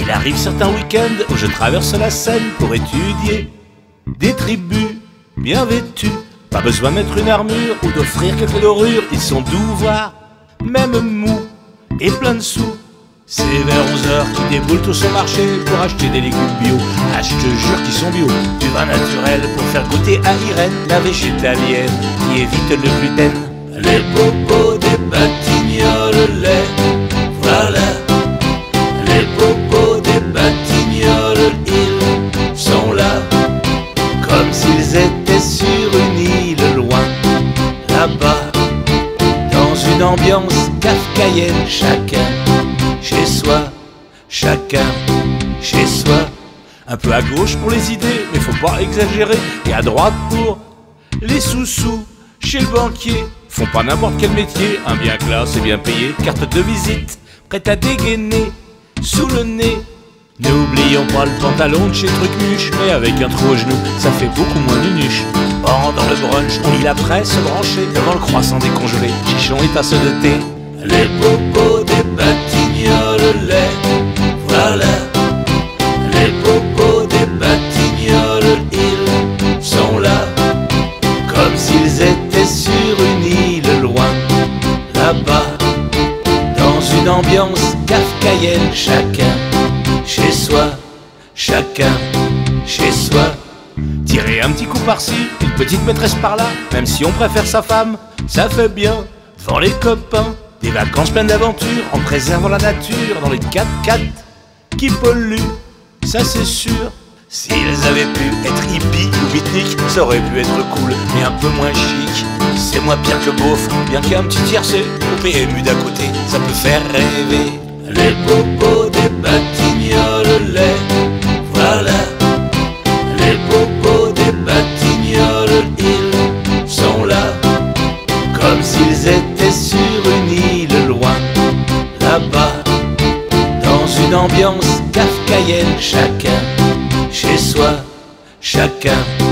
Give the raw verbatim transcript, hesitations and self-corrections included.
Il arrive certains week-ends où je traverse la Seine pour étudier des tribus bien vêtues. Pas besoin de mettre une armure ou d'offrir quelques dorures. Ils sont doux, voire même mous et plein de sous. C'est vers onze heures qu'ils déboulent tous au marché pour acheter des légumes bio. Ah, je te jure qu'ils sont bio. Du vin naturel pour faire goûter à Irène, la végétalienne qui évite le gluten. Les popos des Batignolles, les voilà. Les popos des Batignolles, ils sont là. Comme s'ils étaient sur une île loin, là-bas, dans une ambiance kafkaïenne. Chacun chez soi, chacun chez soi. Un peu à gauche pour les idées, mais faut pas exagérer. Et à droite pour les sous-sous. Chez le banquier, font pas n'importe quel métier. Un bien classe et bien payé, carte de visite, prête à dégainer sous le nez. N'oublions pas le pantalon de chez Trucmuche, mais avec un trou au genou, ça fait beaucoup moins nunuche. Pendant le brunch, on lit la presse branchée devant le croissant décongelé, chichon et tasse de thé. Les popos des Batignolles, les voilà. Les popos des Batignolles, ils sont là. Comme s'ils étaient sur une île loin, là-bas, dans une ambiance kafkaïenne. Chacun chez soi, chacun chez soi. Tirer un petit coup par-ci, une petite maîtresse par-là, même si on préfère sa femme, ça fait bien devant les copains. Des vacances pleines d'aventures en préservant la nature dans les quatre-quatre qui polluent, ça c'est sûr. S'ils avaient pu être hippies ou beatniks, ça aurait pu être cool, mais un peu moins chic. C'est moins pire que beauf, bien qu'il y ait un petit tiercé au P M U d'à côté, ça peut faire rêver. Les popos des Batignolles, les voilà. Les popos des Batignolles, ils sont là. Comme s'ils étaient sur une île loin, là-bas, dans une ambiance kafkaïenne. Chacun chez soi, chacun